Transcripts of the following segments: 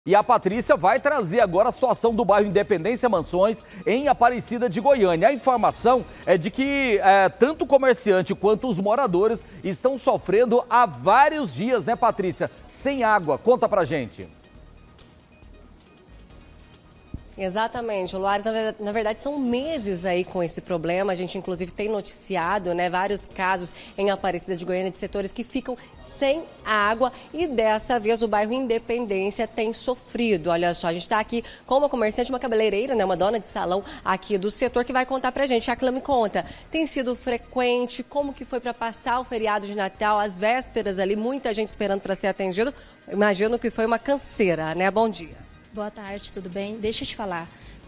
E a Patrícia vai trazer agora a situação do bairro Independência Mansões, em Aparecida de Goiânia. A informação é de que tanto o comerciante quanto os moradores estão sofrendo há vários dias, né, Patrícia? Sem água. Conta pra gente. Exatamente, Luares, na verdade são meses aí com esse problema. A gente inclusive tem noticiado, né, vários casos em Aparecida de Goiânia de setores que ficam sem água e dessa vez o bairro Independência tem sofrido. Olha só, a gente está aqui com uma comerciante, uma cabeleireira, né, uma dona de salão aqui do setor que vai contar pra gente. A Clã me conta, tem sido frequente, como que foi para passar o feriado de Natal, as vésperas ali, muita gente esperando para ser atendido. Imagino que foi uma canseira, né? Bom dia. Boa tarde, tudo bem? Deixa eu te falar,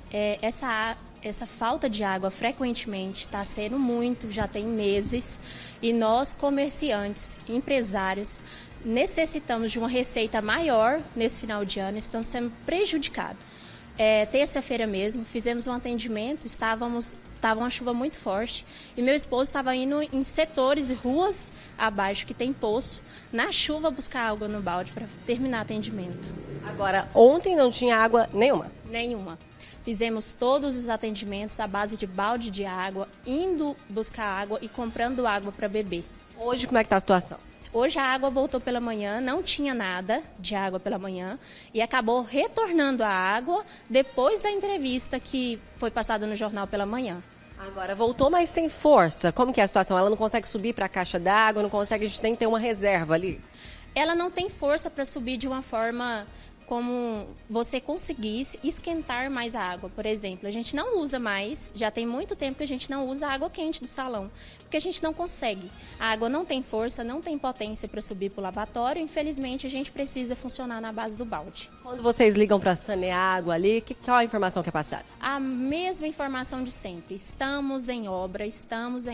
essa falta de água frequentemente está sendo muito, já tem meses, e nós comerciantes, empresários, necessitamos de uma receita maior nesse final de ano, estamos sendo prejudicados. Terça-feira mesmo, fizemos um atendimento, estava uma chuva muito forte e meu esposo estava indo em setores e ruas abaixo que tem poço, na chuva buscar água no balde para terminar o atendimento. Agora, ontem não tinha água nenhuma? Nenhuma. Fizemos todos os atendimentos à base de balde de água, indo buscar água e comprando água para beber. Hoje como é que está a situação? Hoje a água voltou pela manhã, não tinha nada de água pela manhã e acabou retornando a água depois da entrevista que foi passada no jornal pela manhã. Agora voltou, mas sem força. Como que é a situação? Ela não consegue subir para a caixa d'água, não consegue, a gente tem que ter uma reserva ali. Ela não tem força para subir de uma forma como você conseguisse esquentar mais a água. Por exemplo, a gente não usa mais, já tem muito tempo que a gente não usa a água quente do salão, porque a gente não consegue. A água não tem força, não tem potência para subir para o lavatório, infelizmente a gente precisa funcionar na base do balde. Quando vocês ligam para sanear água ali, qual a informação que é passada? A mesma informação de sempre, estamos em obra, estamos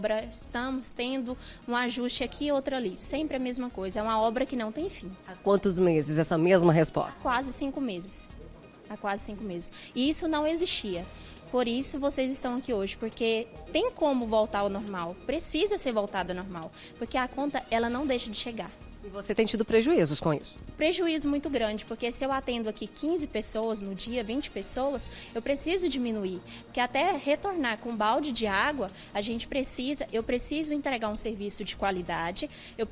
tendo um ajuste aqui e outro ali, sempre a mesma coisa, é uma obra que não tem fim. Há quantos meses essa mesma resposta? Há quase 5 meses. Há quase 5 meses. E isso não existia. Por isso vocês estão aqui hoje, porque tem como voltar ao normal. Precisa ser voltado ao normal, porque a conta ela não deixa de chegar. E você tem tido prejuízos com isso? Prejuízo muito grande, porque se eu atendo aqui 15 pessoas no dia, 20 pessoas, eu preciso diminuir. Porque até retornar com um balde de água, eu preciso entregar um serviço de qualidade,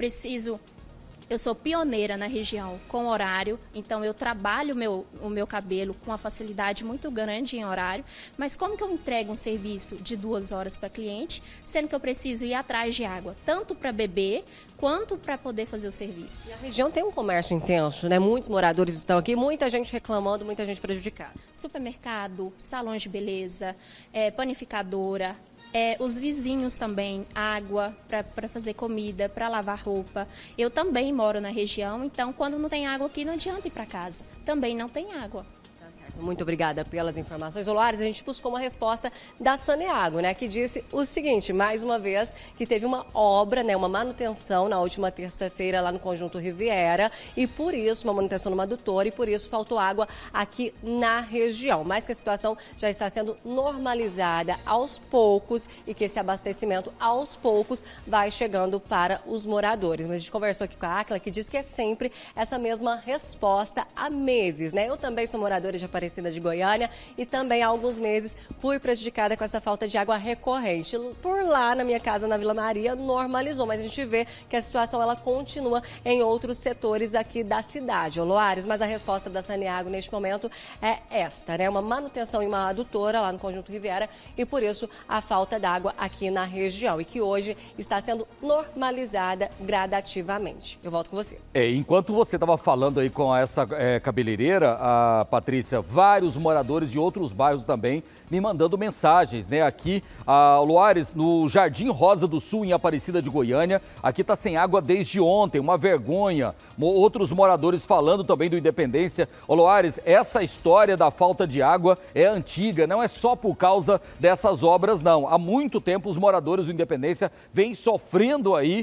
eu sou pioneira na região com horário, então eu trabalho o meu cabelo com uma facilidade muito grande em horário, mas como que eu entrego um serviço de 2 horas para cliente, sendo que eu preciso ir atrás de água, tanto para beber quanto para poder fazer o serviço? E a região tem um comércio intenso, né? Muitos moradores estão aqui, muita gente reclamando, muita gente prejudicada. Supermercado, salões de beleza, panificadora, os vizinhos também, água para fazer comida, para lavar roupa. Eu também moro na região, então quando não tem água aqui não adianta ir para casa. Também não tem água. Muito obrigada pelas informações, Luares. A gente buscou uma resposta da Saneago, né, que disse o seguinte, mais uma vez, que teve uma obra, né, uma manutenção na última terça-feira lá no Conjunto Riviera e por isso, uma manutenção numa adutora e por isso faltou água aqui na região. Mas que a situação já está sendo normalizada aos poucos e que esse abastecimento aos poucos vai chegando para os moradores. Mas a gente conversou aqui com a Acla, que diz que é sempre essa mesma resposta há meses, né? Eu também sou moradora de Aparecida de Goiânia e também há alguns meses fui prejudicada com essa falta de água recorrente. Por lá na minha casa na Vila Maria normalizou, mas a gente vê que a situação ela continua em outros setores aqui da cidade, Loares, mas a resposta da Saneago neste momento é esta, né? Uma manutenção em uma adutora lá no Conjunto Riviera e por isso a falta d'água aqui na região e que hoje está sendo normalizada gradativamente. Eu volto com você. Enquanto você estava falando aí com essa cabeleireira, a Patrícia, vários moradores de outros bairros também me mandando mensagens, né? Aqui, Luares, no Jardim Rosa do Sul, em Aparecida de Goiânia, aqui tá sem água desde ontem, uma vergonha. Outros moradores falando também do Independência. Luares, essa história da falta de água é antiga, não é só por causa dessas obras, não. Há muito tempo os moradores do Independência vêm sofrendo aí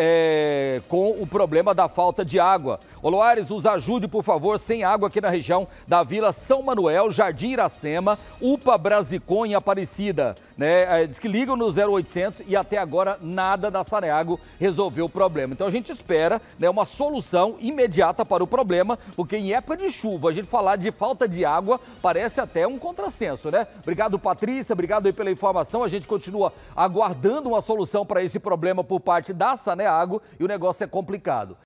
com o problema da falta de água. Luares, nos ajude, por favor, sem água aqui na região da Vila São São Manuel, Jardim Iracema, UPA Brasicom em Aparecida, né? Diz que ligam no 0800 e até agora nada da Saneago resolveu o problema. Então a gente espera, né, uma solução imediata para o problema, porque em época de chuva a gente falar de falta de água parece até um contrassenso, né? Obrigado, Patrícia, obrigado aí pela informação. A gente continua aguardando uma solução para esse problema por parte da Saneago e o negócio é complicado.